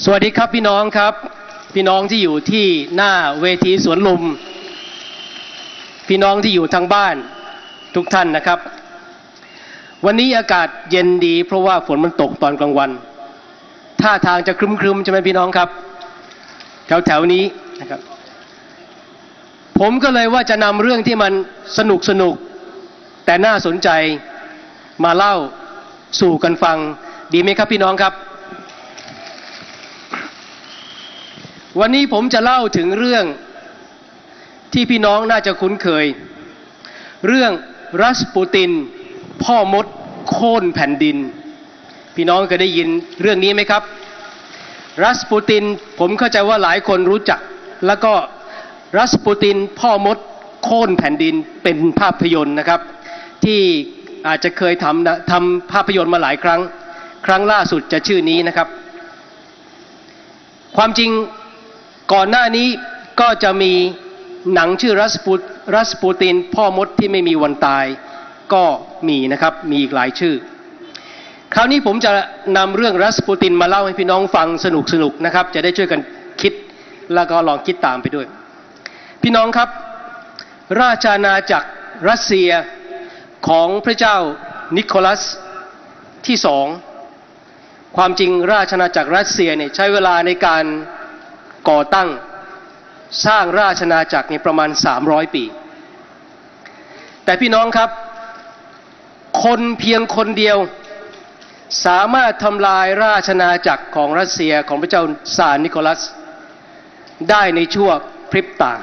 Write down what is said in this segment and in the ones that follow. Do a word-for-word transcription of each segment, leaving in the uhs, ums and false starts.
สวัสดีครับพี่น้องครับพี่น้องที่อยู่ที่หน้าเวทีสวนลุมพี่น้องที่อยู่ทางบ้านทุกท่านนะครับวันนี้อากาศเย็นดีเพราะว่าฝนมันตกตอนกลางวันท่าทางจะครึ้มๆใช่ไหมพี่น้องครับแถวๆนี้นะครับผมก็เลยว่าจะนำเรื่องที่มันสนุกสนุกแต่น่าสนใจมาเล่าสู่กันฟังดีไหมครับพี่น้องครับวันนี้ผมจะเล่าถึงเรื่องที่พี่น้องน่าจะคุ้นเคยเรื่องรัสปูตินพ่อมดโค่นแผ่นดินพี่น้องเคยได้ยินเรื่องนี้ไหมครับรัสปูตินผมเข้าใจว่าหลายคนรู้จักแล้วก็รัสปูตินพ่อมดโค่นแผ่นดินเป็นภาพยนตร์นะครับที่อาจจะเคยทำทำภาพยนตร์มาหลายครั้งครั้งล่าสุดจะชื่อนี้นะครับความจริงก่อนหน้านี้ก็จะมีหนังชื่อรัสปูรัสปูตินพ่อมดที่ไม่มีวันตายก็มีนะครับมีอีกหลายชื่อคราวนี้ผมจะนำเรื่องรัสปูตินมาเล่าให้พี่น้องฟังสนุกสนุกนะครับจะได้ช่วยกันคิดแล้วก็ลองคิดตามไปด้วยพี่น้องครับราชอาณาจักรรัสเซียของพระเจ้านิโคลัสที่สองความจริงราชอาณาจักรรัสเซียเนี่ยใช้เวลาในการก่อตั้งสร้างราชอาณาจักรเนี่ยประมาณสามร้อยปีแต่พี่น้องครับคนเพียงคนเดียวสามารถทำลายราชอาณาจักรของรัสเซียของพระเจ้าซาร์นิโคลัสได้ในชั่วพริบตา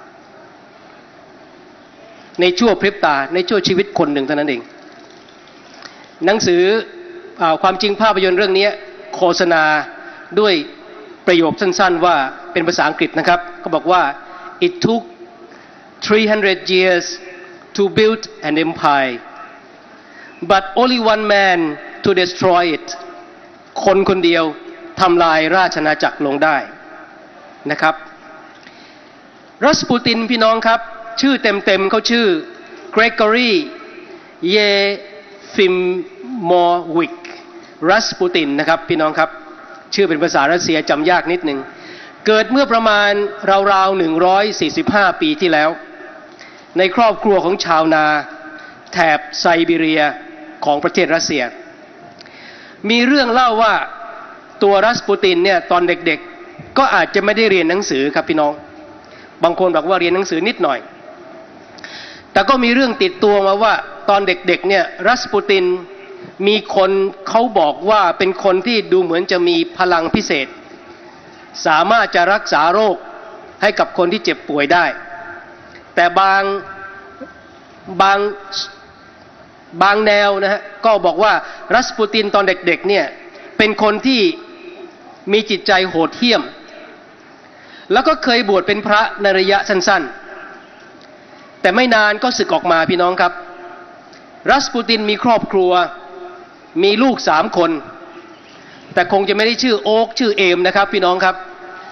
ในชั่วพริบตาในชั่วชีวิตคนหนึ่งเท่านั้นเองหนังสือความจริงภาพยนตร์เรื่องนี้โฆษณาด้วยประโยคสั้นๆว่าเป็นภาษาอังกฤษนะครับก็บอกว่า it took three hundred years to build an empire but only one man to destroy it คนคนเดียวทำลายราชอาณาจักรลงได้นะครับรัสปูตินพี่น้องครับชื่อเต็มๆเขาชื่อเกรกอรีเยฟิมมอร์วิกรัสปูตินนะครับพี่น้องครับชื่อเป็นภาษารัสเซียจำยากนิดนึงเกิดเมื่อประมาณราวๆหนึ่งร้อยสี่สิบห้าปีที่แล้วในครอบครัวของชาวนาแถบไซบีเรียของประเทศรัสเซียมีเรื่องเล่าว่าตัวรัสปูตินเนี่ยตอนเด็กๆก็อาจจะไม่ได้เรียนหนังสือครับพี่น้องบางคนบอกว่าเรียนหนังสือนิดหน่อยแต่ก็มีเรื่องติดตัวมาว่าตอนเด็กๆเนี่ยรัสปูตินมีคนเขาบอกว่าเป็นคนที่ดูเหมือนจะมีพลังพิเศษสามารถจะรักษาโรคให้กับคนที่เจ็บป่วยได้แต่บางบางบางแนวนะฮะก็บอกว่ารัสปูตินตอนเด็กๆเนี่ยเป็นคนที่มีจิตใจโหดเหี้ยมแล้วก็เคยบวชเป็นพระในระยะสั้นๆแต่ไม่นานก็สึกออกมาพี่น้องครับรัสปูตินมีครอบครัวมีลูกสามคนแต่คงจะไม่ได้ชื่อโอ๊กชื่อเอมนะครับพี่น้องครับ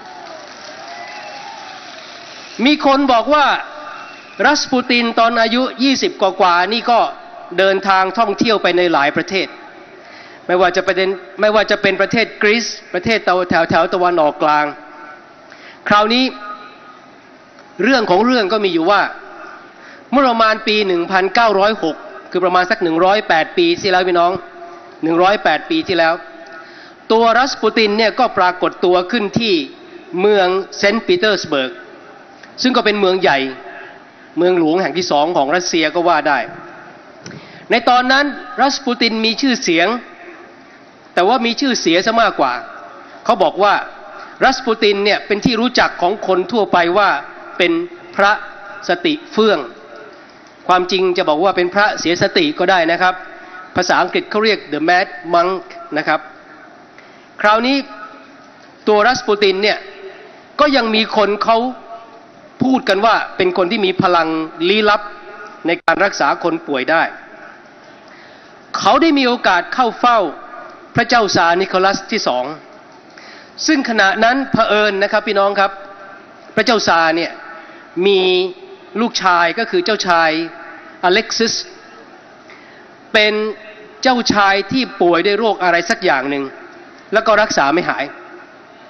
มีคนบอกว่ารัสปูตินตอนอายุยี่สิบกว่าๆนี่ก็เดินทางท่องเที่ยวไปในหลายประเทศไม่ว่าจะเป็นไม่ว่าจะเป็นประเทศกรีซประเทศแถวแถวตะวันออกกลางคราวนี้เรื่องของเรื่องก็มีอยู่ว่าเมื่อประมาณปีหนึ่งพันเก้าร้อยหกคือประมาณสักหนึ่งร้อยแปดปีที่แล้วพี่น้องหนึ่งร้อยแปดปีที่แล้วตัวรัสปูตินเนี่ยก็ปรากฏตัวขึ้นที่เมืองเซนต์ปีเตอร์สเบิร์กซึ่งก็เป็นเมืองใหญ่เมืองหลวงแห่งที่สองของรัสเซียก็ว่าได้ในตอนนั้นรัสปูตินมีชื่อเสียงแต่ว่ามีชื่อเสียซะมากกว่าเขาบอกว่ารัสปูตินเนี่ยเป็นที่รู้จักของคนทั่วไปว่าเป็นพระสติเฟื่องความจริงจะบอกว่าเป็นพระเสียสติก็ได้นะครับภาษาอังกฤษเขาเรียก the mad monk นะครับคราวนี้ตัวรัสปูตินเนี่ยก็ยังมีคนเขาพูดกันว่าเป็นคนที่มีพลังลี้ลับในการรักษาคนป่วยได้เขาได้มีโอกาสเข้าเฝ้าพระเจ้าซาร์นิโคลัสที่สองซึ่งขณะนั้นเผอิญนะครับพี่น้องครับพระเจ้าซาร์เนี่ยมีลูกชายก็คือเจ้าชายอเล็กซิสเป็นเจ้าชายที่ป่วยด้วยโรคอะไรสักอย่างหนึ่งแล้วก็รักษาไม่หาย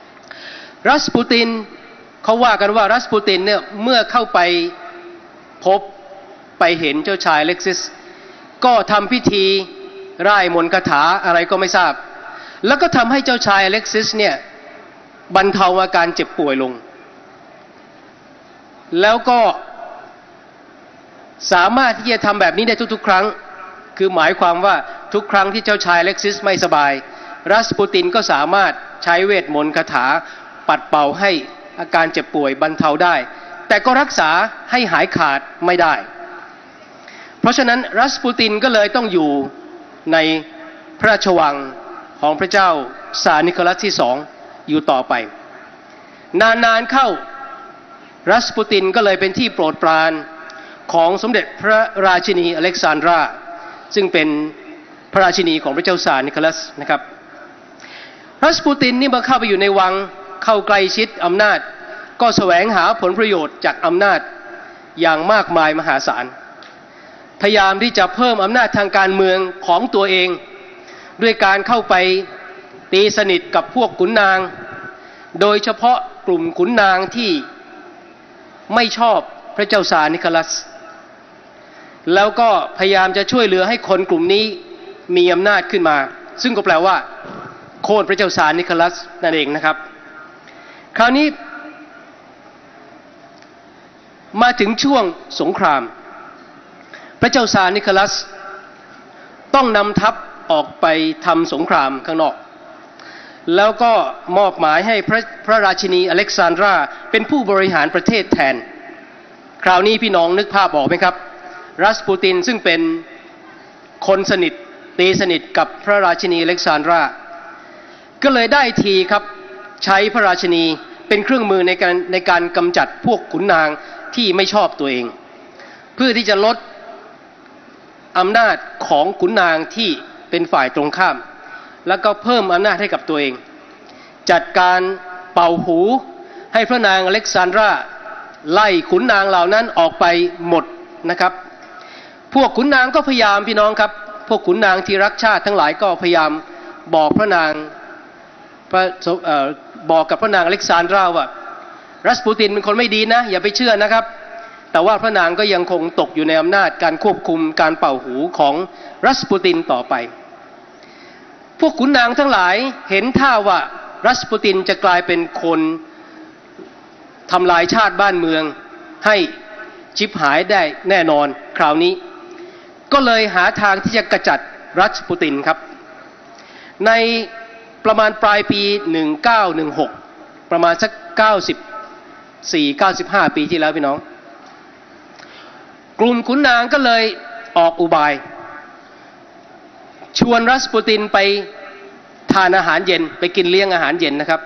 รัสปูตินเขาว่ากันว่ารัสปูตินเนี่ยเมื่อเข้าไปพบไปเห็นเจ้าชายเล็กซิสก็ทำพิธีร่ายมนต์คาถาอะไรก็ไม่ทราบแล้วก็ทำให้เจ้าชายเล็กซิสเนี่ยบรรเทาอาการเจ็บป่วยลงแล้วก็สามารถที่จะทำแบบนี้ได้ทุกๆครั้งคือหมายความว่าทุกครั้งที่เจ้าชายเล็กซิสไม่สบายรัสปูตินก็สามารถใช้เวทมนต์คาถาปัดเป่าให้อาการเจ็บป่วยบรรเทาได้แต่ก็รักษาให้หายขาดไม่ได้เพราะฉะนั้นรัสปูตินก็เลยต้องอยู่ในพระราชวังของพระเจ้าซาร์นิโคลัสที่สองอยู่ต่อไปนานๆเข้ารัสปูตินก็เลยเป็นที่โปรดปรานของสมเด็จพระราชินีอเล็กซานดราซึ่งเป็นพระราชินีของพระเจ้าซาร์นิโคลัสนะครับรัสปูตินนี่มาเข้าไปอยู่ในวังเข้าใกล้ชิดอำนาจก็แสวงหาผลประโยชน์จากอำนาจอย่างมากมายมหาศาลพยายามที่จะเพิ่มอำนาจทางการเมืองของตัวเองด้วยการเข้าไปตีสนิทกับพวกขุนนางโดยเฉพาะกลุ่มขุนนางที่ไม่ชอบพระเจ้าซาร์นิโคลัสแล้วก็พยายามจะช่วยเหลือให้คนกลุ่มนี้มีอำนาจขึ้นมาซึ่งก็แปลว่าโค่นพระเจ้าซาร์นิโคลัสนั่นเองนะครับคราวนี้มาถึงช่วงสงครามพระเจ้าซาร์นิโคลัสต้องนำทัพออกไปทำสงครามข้างนอกแล้วก็มอบหมายให้พระพระราชินีอเล็กซานดราเป็นผู้บริหารประเทศแทนคราวนี้พี่น้องนึกภาพออกไหมครับรัสปูตินซึ่งเป็นคนสนิทตีสนิทกับพระราชินีอเล็กซานดราก็เลยได้ทีครับใช้พระราชินีเป็นเครื่องมือในการในการกำจัดพวกขุนนางที่ไม่ชอบตัวเองเพื่อที่จะลดอำนาจของขุนนางที่เป็นฝ่ายตรงข้ามแล้วก็เพิ่มอำนาจให้กับตัวเองจัดการเป่าหูให้พระนางอเล็กซานดราไล่ขุนนางเหล่านั้นออกไปหมดนะครับพวกขุนนางก็พยายามพี่น้องครับพวกขุนนางที่รักชาติทั้งหลายก็พยายามบอกพระนางพระบอกกับพระนางอเล็กซานดราว่ารัสปูตินเป็นคนไม่ดีนะอย่าไปเชื่อนะครับแต่ว่าพระนางก็ยังคงตกอยู่ในอำนาจการควบคุมการเป่าหูของรัสปูตินต่อไปพวกขุนนางทั้งหลายเห็นท่าว่ารัสปูตินจะกลายเป็นคนทำลายชาติบ้านเมืองให้ชิบหายได้แน่นอนคราวนี้ก็เลยหาทางที่จะกระจัดรัสปูตินครับในประมาณปลายปีหนึ่งเก้าหนึ่งหกประมาณสักเก้าสิบสี่ เก้าสิบห้าปีที่แล้วพี่น้องกลุ่มขุนนางก็เลยออกอุบายชวนรัสปูตินไปทานอาหารเย็นไปกินเลี้ยงอาหารเย็นนะครับ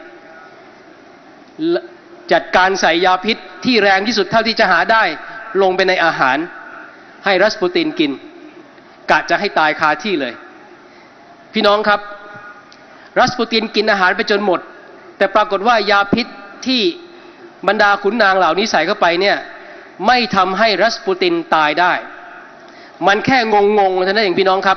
จัดการใส่ยาพิษที่แรงที่สุดเท่าที่จะหาได้ลงไปในอาหารให้รัสปูตินกินกะจะให้ตายคาที่เลยพี่น้องครับรัสปูตินกินอาหารไปจนหมดแต่ปรากฏว่ายาพิษที่บรรดาขุนนางเหล่านี้ใส่เข้าไปเนี่ยไม่ทำให้รัสปูตินตายได้มันแค่งงๆเท่านั้นเองพี่น้องครับ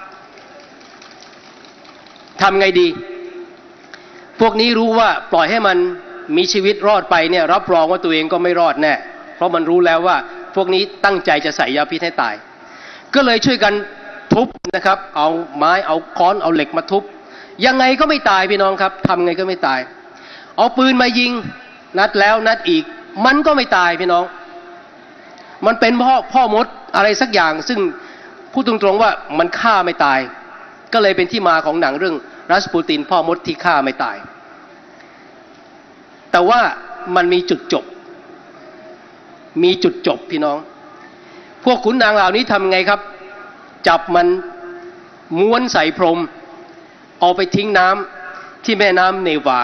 ทำไงดีพวกนี้รู้ว่าปล่อยให้มันมีชีวิตรอดไปเนี่ยรับรองว่าตัวเองก็ไม่รอดแน่เพราะมันรู้แล้วว่าพวกนี้ตั้งใจจะใส่ยาพิษให้ตายก็เลยช่วยกันทุบนะครับเอาไม้เอาค้อนเอาเหล็กมาทุบยังไงก็ไม่ตายพี่น้องครับทำไงก็ไม่ตายเอาปืนมายิงนัดแล้วนัดอีกมันก็ไม่ตายพี่น้องมันเป็นพ่อพ่อมดอะไรสักอย่างซึ่งพูดตรงๆว่ามันฆ่าไม่ตายก็เลยเป็นที่มาของหนังเรื่องรัสปูตินพ่อมดที่ฆ่าไม่ตายแต่ว่ามันมีจุดจบมีจุดจบพี่น้องพวกขุนนางเหล่านี้ทำไงครับจับมันม้วนใส่พรมเอาไปทิ้งน้ำที่แม่น้ำเนวา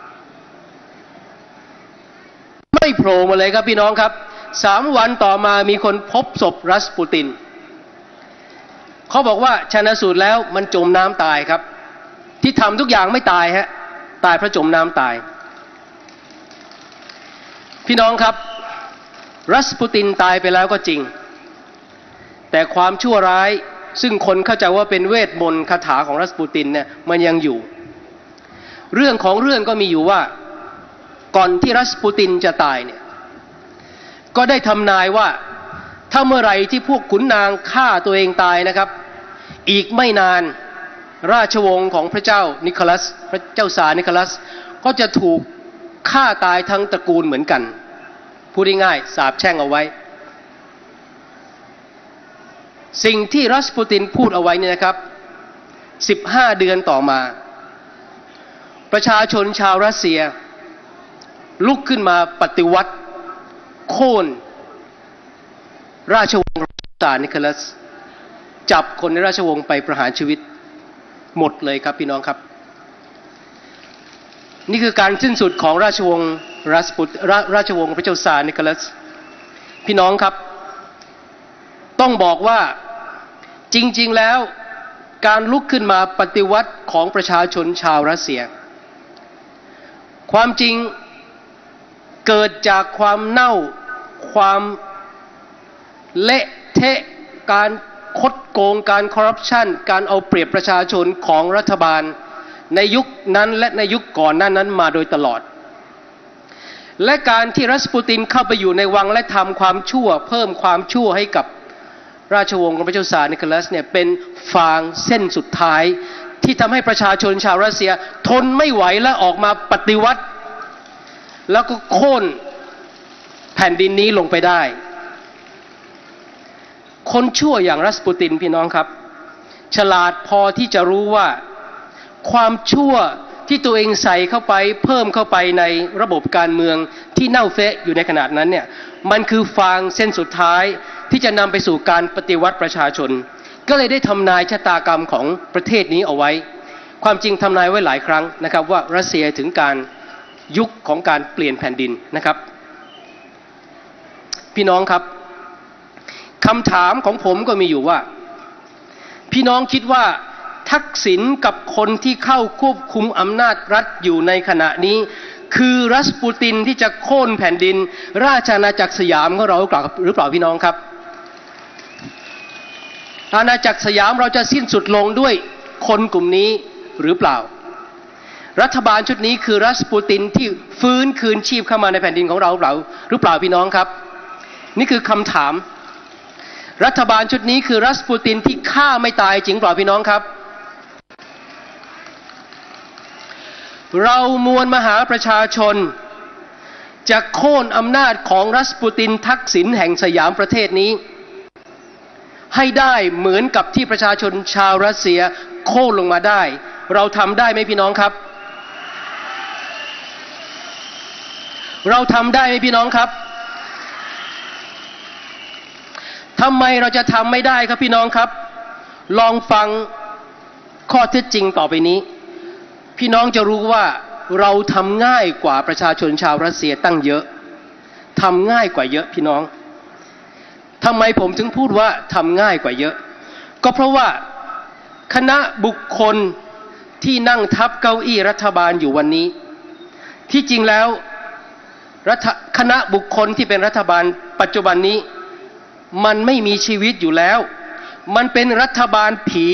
ไม่โผล่มาเลยครับพี่น้องครับสามวันต่อมามีคนพบศพรัสปูตินเขาบอกว่าชันสูตรแล้วมันจมน้ำตายครับที่ทำทุกอย่างไม่ตายฮะตายเพราะจมน้ำตายพี่น้องครับรัสปูตินตายไปแล้วก็จริงแต่ความชั่วร้ายซึ่งคนเข้าใจว่าเป็นเวทมนต์คาถาของรัสปูตินเนี่ยมันยังอยู่เรื่องของเรื่องก็มีอยู่ว่าก่อนที่รัสปูตินจะตายเนี่ยก็ได้ทำนายว่าถ้าเมื่อไหร่ที่พวกขุนนางฆ่าตัวเองตายนะครับอีกไม่นานราชวงศ์ของพระเจ้านิโคลัสพระเจ้าซาร์นิโคลัสก็จะถูกฆ่าตายทั้งตระกูลเหมือนกันพูดง่ายๆสาปแช่งเอาไว้สิ่งที่รัสปูตินพูดเอาไว้นี่นะครับสิบห้าเดือนต่อมาประชาชนชาวรัสเซียลุกขึ้นมาปฏิวัติโค่นราชวงศ์ซาร์นิโคลัสจับคนในราชวงศ์ไปประหารชีวิตหมดเลยครับพี่น้องครับนี่คือการสิ้นสุดของราชวงศ์รัสปุตรราชวงศ์พระเจ้าซาร์นิโคลัสพี่น้องครับต้องบอกว่าจริงๆแล้วการลุกขึ้นมาปฏิวัติของประชาชนชาวรัสเซียความจริงเกิดจากความเน่าความเละเทะการคดโกงการคอร์รัปชันการเอาเปรียบประชาชนของรัฐบาลในยุคนั้นและในยุคก่อนหน้านั้นมาโดยตลอดและการที่รัสปูตินเข้าไปอยู่ในวังและทำความชั่วเพิ่มความชั่วให้กับราชวงศ์ของพระเจ้าซาร์นิโคลัสเนี่ยเป็นฟางเส้นสุดท้ายที่ทำให้ประชาชนชาวรัสเซียทนไม่ไหวและออกมาปฏิวัติแล้วก็โค่นแผ่นดินนี้ลงไปได้คนชั่วอย่างรัสปูตินพี่น้องครับฉลาดพอที่จะรู้ว่าความชั่วที่ตัวเองใส่เข้าไปเพิ่มเข้าไปในระบบการเมืองที่เน่าเฟะอยู่ในขณะนั้นเนี่ยมันคือฟางเส้นสุดท้ายที่จะนำไปสู่การปฏิวัติประชาชนก็เลยได้ทำนายชะตากรรมของประเทศนี้เอาไว้ความจริงทำนายไว้หลายครั้งนะครับว่ารัสเซียถึงการยุคของการเปลี่ยนแผ่นดินนะครับพี่น้องครับคำถามของผมก็มีอยู่ว่าพี่น้องคิดว่าทักษิณกับคนที่เข้าควบคุมอำนาจรัฐอยู่ในขณะนี้คือรัสปูตินที่จะโค่นแผ่นดินราชอาณาจักรสยามของเราหรือเปล่าพี่น้องครับอาณาจักรสยามเราจะสิ้นสุดลงด้วยคนกลุ่มนี้หรือเปล่ารัฐบาลชุดนี้คือรัสปูตินที่ฟื้นคืนชีพเข้ามาในแผ่นดินของเราหรือเปล่าหรือเปล่าพี่น้องครับนี่คือคำถามรัฐบาลชุดนี้คือรัสปูตินที่ฆ่าไม่ตายจริงเปล่าพี่น้องครับเรามวลมหาประชาชนจะโค่นอำนาจของรัสปูตินทักษิณแห่งสยามประเทศนี้ให้ได้เหมือนกับที่ประชาชนชาวรัสเซียโค่นลงมาได้เราทำได้ไหมพี่น้องครับเราทำได้ไหมพี่น้องครับทำไมเราจะทำไม่ได้ครับพี่น้องครับลองฟังข้อเท็จจริงต่อไปนี้พี่น้องจะรู้ว่าเราทำง่ายกว่าประชาชนชาวรัสเซียตั้งเยอะทำง่ายกว่าเยอะพี่น้องทำไมผมถึงพูดว่าทำง่ายกว่าเยอะก็เพราะว่าคณะบุคคลที่นั่งทับเก้าอี้รัฐบาลอยู่วันนี้ที่จริงแล้วคณะบุคคลที่เป็นรัฐบาลปัจจุบันนี้มันไม่มีชีวิตอยู่แล้วมันเป็นรัฐบาลผี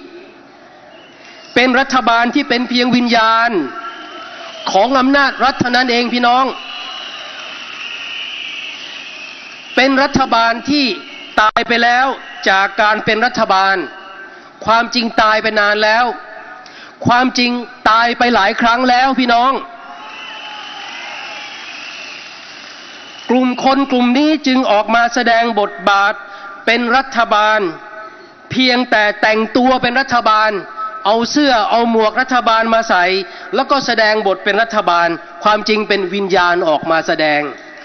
เป็นรัฐบาลที่เป็นเพียงวิญญาณของอำนาจรัฐเท่านั้นเองพี่น้องเป็นรัฐบาลที่ตายไปแล้วจากการเป็นรัฐบาลความจริงตายไปนานแล้วความจริงตายไปหลายครั้งแล้วพี่น้องกลุ่มคนกลุ่มนี้จึงออกมาแสดงบทบาทเป็นรัฐบาลเพียงแต่แต่งตัวเป็นรัฐบาลเอาเสื้อเอาหมวกรัฐบาลมาใส่แล้วก็แสดงบทเป็นรัฐบาลความจริงเป็นวิญญาณออกมาแสดง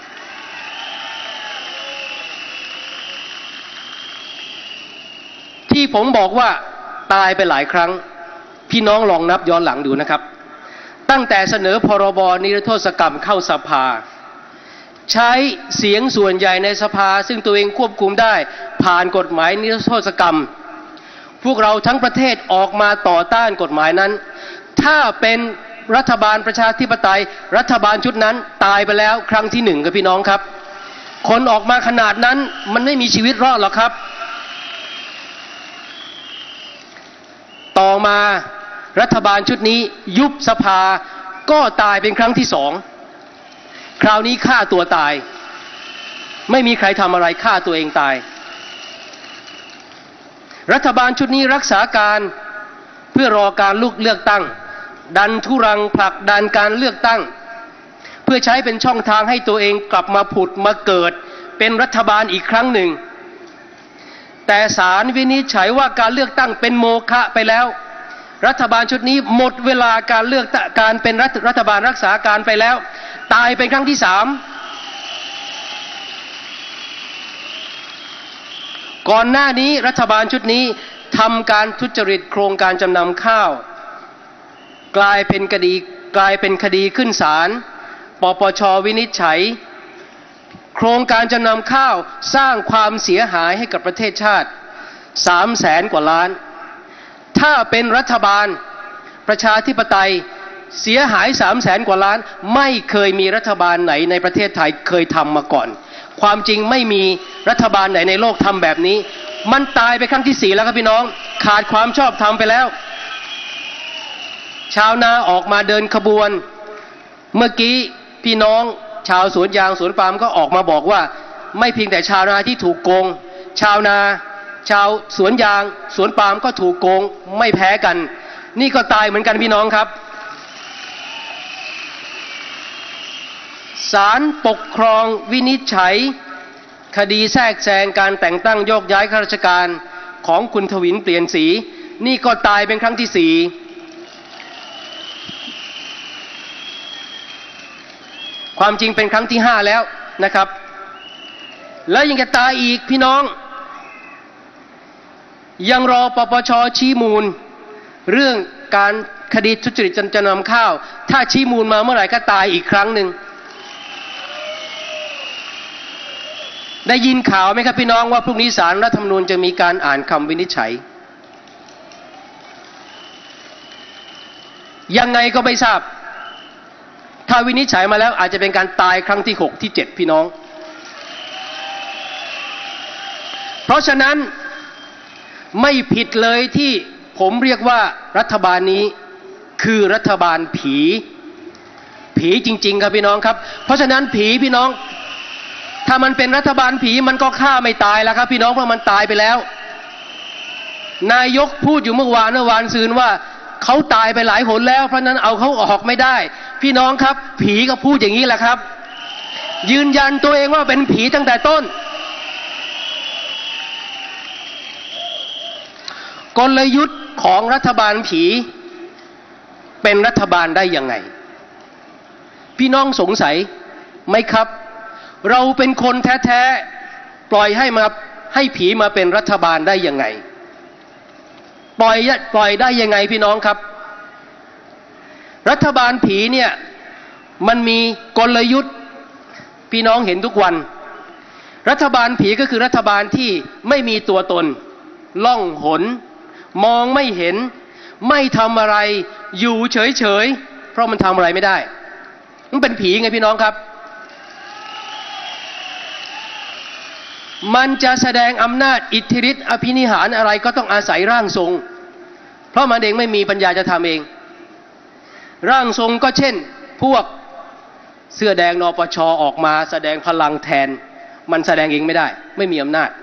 ที่ผมบอกว่าตายไปหลายครั้งพี่น้องลองนับย้อนหลังดูนะครับตั้งแต่เสนอพรบนิรโทษกรรมเข้าสภาใช้เสียงส่วนใหญ่ในสภาซึ่งตัวเองควบคุมได้ผ่านกฎหมายนิรโทษกรรมพวกเราทั้งประเทศออกมาต่อต้านกฎหมายนั้นถ้าเป็นรัฐบาลประชาธิปไตยรัฐบาลชุดนั้นตายไปแล้วครั้งที่หนึ่งครับพี่น้องครับคนออกมาขนาดนั้นมันไม่มีชีวิตรอดหรอกครับต่อมารัฐบาลชุดนี้ยุบสภาก็ตายเป็นครั้งที่สองคราวนี้ฆ่าตัวตายไม่มีใครทำอะไรฆ่าตัวเองตายรัฐบาลชุดนี้รักษาการเพื่อรอการลุกเลือกตั้งดันทุรังผลักดันการเลือกตั้งเพื่อใช้เป็นช่องทางให้ตัวเองกลับมาผุดมาเกิดเป็นรัฐบาลอีกครั้งหนึ่งแต่ศาลวินิจฉัยว่าการเลือกตั้งเป็นโมฆะไปแล้วรัฐบาลชุดนี้หมดเวลาการเลือกการเป็นรัฐรัฐบาลรักษาการไปแล้วตายเป็นครั้งที่สามก่อนหน้านี้รัฐบาลชุดนี้ทำการทุจริตโครงการจำนำข้าวกลายเป็นคดีกลายเป็นคดีขึ้นศาลปปช.วินิจฉัยโครงการจำนำข้าวสร้างความเสียหายให้กับประเทศชาติสามแสนกว่าล้านถ้าเป็นรัฐบาลประชาธิปไตยเสียหายสามแสนกว่าล้านไม่เคยมีรัฐบาลไหนในประเทศไทยเคยทำมาก่อนความจริงไม่มีรัฐบาลไหนในโลกทำแบบนี้มันตายไปครั้งที่สี่แล้วครับพี่น้องขาดความชอบธรรมไปแล้วชาวนาออกมาเดินขบวนเมื่อกี้พี่น้องชาวสวนยางสวนปาล์มก็ออกมาบอกว่าไม่เพียงแต่ชาวนาที่ถูกโกงชาวนาชาวสวนยางสวนปาล์มก็ถูกโกงไม่แพ้กันนี่ก็ตายเหมือนกันพี่น้องครับศาลปกครองวินิจฉัยคดีแทรกแซงการแต่งตั้งโยกย้ายข้าราชการของคุณทวินเปลี่ยนสีนี่ก็ตายเป็นครั้งที่สี่ความจริงเป็นครั้งที่ห้าแล้วนะครับแล้วยังจะตายอีกพี่น้องยังรอปปช.ชี้มูลเรื่องการคดีทุจริตจำนำข้าวถ้าชี้มูลมาเมื่อไหร่ก็ตายอีกครั้งหนึ่งได้ยินข่าวไหมครับพี่น้องว่าพรุ่งนี้ศาลรัฐธรรมนูญจะมีการอ่านคำวินิจฉัยยังไงก็ไม่ทราบถ้าวินิจฉัยมาแล้วอาจจะเป็นการตายครั้งที่หกที่เจ็ดพี่น้องเพราะฉะนั้นไม่ผิดเลยที่ผมเรียกว่ารัฐบาลนี้คือรัฐบาลผีผีจริงๆครับพี่น้องครับเพราะฉะนั้นผีพี่น้องถ้ามันเป็นรัฐบาลผีมันก็ฆ่าไม่ตายแล้วครับพี่น้องเพราะมันตายไปแล้วนายกพูดอยู่เมื่อวานเมื่อวานซืนว่าเขาตายไปหลายหนแล้วเพราะนั้นเอาเขาออกไม่ได้พี่น้องครับผีก็พูดอย่างนี้แหละครับยืนยันตัวเองว่าเป็นผีตั้งแต่ต้นกลยุทธ์ของรัฐบาลผีเป็นรัฐบาลได้ยังไงพี่น้องสงสัยไหมครับเราเป็นคนแท้ๆปล่อยให้มาให้ผีมาเป็นรัฐบาลได้ยังไงปล่อยปล่อยได้ยังไงพี่น้องครับรัฐบาลผีเนี่ยมันมีกลยุทธ์พี่น้องเห็นทุกวันรัฐบาลผีก็คือรัฐบาลที่ไม่มีตัวตนล่องหนมองไม่เห็นไม่ทำอะไรอยู่เฉยๆเพราะมันทำอะไรไม่ได้มันเป็นผีไงพี่น้องครับมันจะแสดงอำนาจอิทธิฤทธิ์อภินิหารอะไรก็ต้องอาศัยร่างทรงเพราะมันเองไม่มีปัญญาจะทำเองร่างทรงก็เช่นพวกเสื้อแดงนปช.ออกมาแสดงพลังแทนมันแสดงเองไม่ได้ไม่มีอำนาจ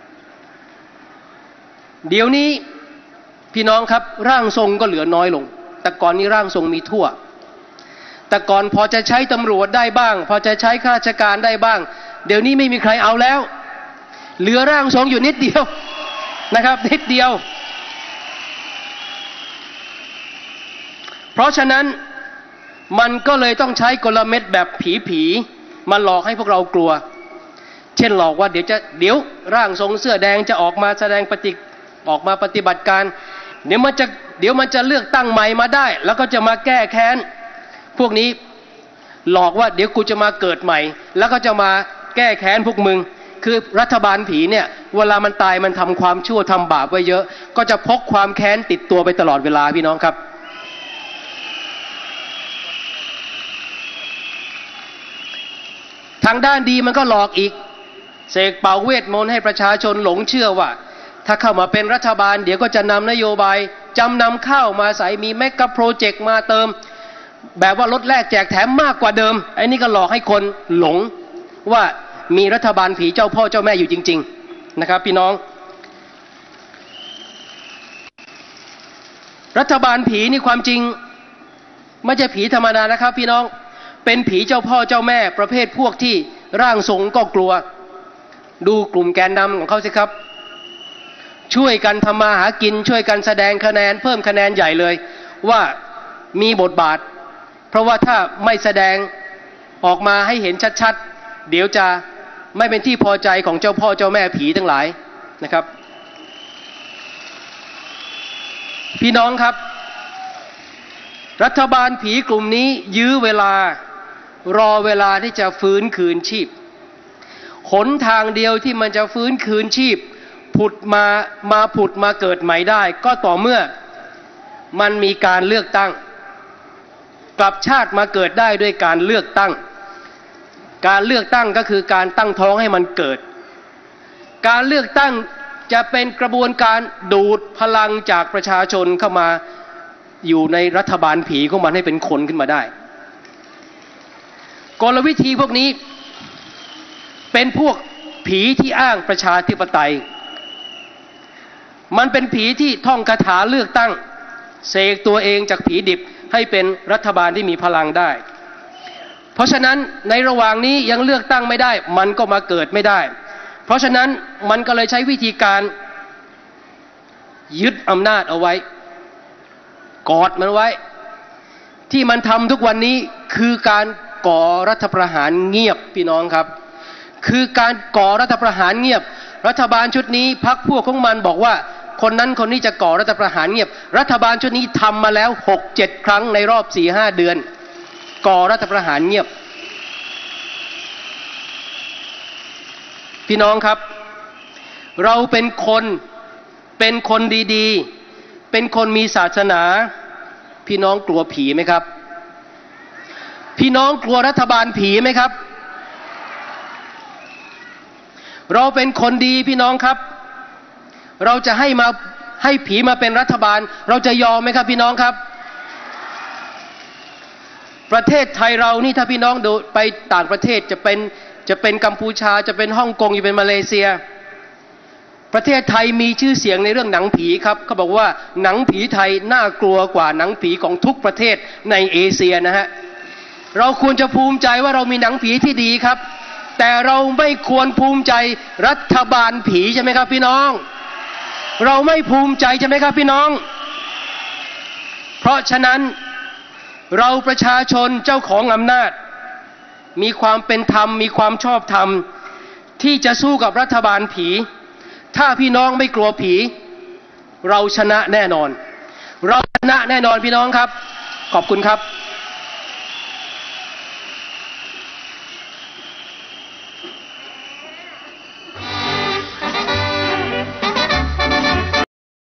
เดี๋ยวนี้พี่น้องครับร่างทรงก็เหลือน้อยลงแต่ก่อนนี้ร่างทรงมีทั่วแต่ก่อนพอจะใช้ตำรวจได้บ้างพอจะใช้ข้าราชการได้บ้างเดี๋ยวนี้ไม่มีใครเอาแล้วเหลือร่างทรงอยู่นิดเดียวนะครับนิดเดียวเพราะฉะนั้นมันก็เลยต้องใช้กลเม็ดแบบผีๆมาหลอกให้พวกเรากลัวเช่นหลอกว่าเดี๋ยวจะเดี๋ยวร่างทรงเสื้อแดงจะออกมาแสดงปฏิออกมาปฏิบัติการเดี๋ยวมันจะเดี๋ยวมันจะเลือกตั้งใหม่มาได้แล้วก็จะมาแก้แค้นพวกนี้หลอกว่าเดี๋ยวกูจะมาเกิดใหม่แล้วก็จะมาแก้แค้นพวกมึงคือรัฐบาลผีเนี่ยเวลามันตายมันทำความชั่วทำบาปไว้เยอะก็จะพกความแค้นติดตัวไปตลอดเวลาพี่น้องครับทางด้านดีมันก็หลอกอีกเสกเป่าเวทมนต์ให้ประชาชนหลงเชื่อว่าถ้าเข้ามาเป็นรัฐบาลเดี๋ยวก็จะนำนโยบายจำนำข้าวมาใส่มีแมกกะโปรเจกต์มาเติมแบบว่าลดแลกแจกแถมมากกว่าเดิมไอ้นี่ก็หลอกให้คนหลงว่ามีรัฐบาลผีเจ้าพ่อเจ้าแม่อยู่จริงๆนะครับพี่น้องรัฐบาลผีนี่ความจริงไม่ใช่ผีธรรมดานะครับพี่น้องเป็นผีเจ้าพ่อเจ้าแม่ประเภทพวกที่ร่างทรงก็กลัวดูกลุ่มแกนนำของเขาสิครับช่วยกันทำมาหากินช่วยกันแสดงคะแนนเพิ่มคะแนนใหญ่เลยว่ามีบทบาทเพราะว่าถ้าไม่แสดงออกมาให้เห็นชัดๆเดี๋ยวจะไม่เป็นที่พอใจของเจ้าพ่อเจ้าแม่ผีทั้งหลายนะครับพี่น้องครับรัฐบาลผีกลุ่มนี้ยื้อเวลารอเวลาที่จะฟื้นคืนชีพหนทางเดียวที่มันจะฟื้นคืนชีพผุดมามาผุดมาเกิดใหม่ได้ก็ต่อเมื่อมันมีการเลือกตั้งกลับชาติมาเกิดได้ด้วยการเลือกตั้งการเลือกตั้งก็คือการตั้งท้องให้มันเกิดการเลือกตั้งจะเป็นกระบวนการดูดพลังจากประชาชนเข้ามาอยู่ในรัฐบาลผีของมันให้เป็นคนขึ้นมาได้กลวิธีพวกนี้เป็นพวกผีที่อ้างประชาธิปไตยมันเป็นผีที่ท่องคาถาเลือกตั้งเสกตัวเองจากผีดิบให้เป็นรัฐบาลที่มีพลังได้เพราะฉะนั้นในระหว่างนี้ยังเลือกตั้งไม่ได้มันก็มาเกิดไม่ได้เพราะฉะนั้นมันก็เลยใช้วิธีการยึดอำนาจเอาไว้กอดมันไว้ที่มันทำทุกวันนี้คือการก่อรัฐประหารเงียบพี่น้องครับคือการก่อรัฐประหารเงียบรัฐบาลชุดนี้พรรคพวกของมันบอกว่าคนนั้นคนนี้จะก่อรัฐประหารเงียบรัฐบาลชุดนี้ทำมาแล้วหกเจ็ดครั้งในรอบสี่ห้าเดือนก่อรัฐประหารเงียบพี่น้องครับเราเป็นคนเป็นคนดีๆเป็นคนมีศาสนาพี่น้องกลัวผีไหมครับพี่น้องกลัวรัฐบาลผีไหมครับเราเป็นคนดีพี่น้องครับเราจะให้มาให้ผีมาเป็นรัฐบาลเราจะยอมไหมครับพี่น้องครับประเทศไทยเรานี่ถ้าพี่น้องดูไปต่างประเทศจะเป็นจะเป็นกัมพูชาจะเป็นฮ่องกงจะเป็นมาเลเซียประเทศไทยมีชื่อเสียงในเรื่องหนังผีครับเขาบอกว่าหนังผีไทยน่ากลัวกว่าหนังผีของทุกประเทศในเอเชียนะฮะเราควรจะภูมิใจว่าเรามีหนังผีที่ดีครับแต่เราไม่ควรภูมิใจรัฐบาลผีใช่ไหมครับพี่น้องเราไม่ภูมิใจใช่ไหมครับพี่น้องเพราะฉะนั้นเราประชาชนเจ้าของอำนาจมีความเป็นธรรมมีความชอบธรรมที่จะสู้กับรัฐบาลผีถ้าพี่น้องไม่กลัวผีเราชนะแน่นอนเราชนะแน่นอนพี่น้องครับขอบคุณครับ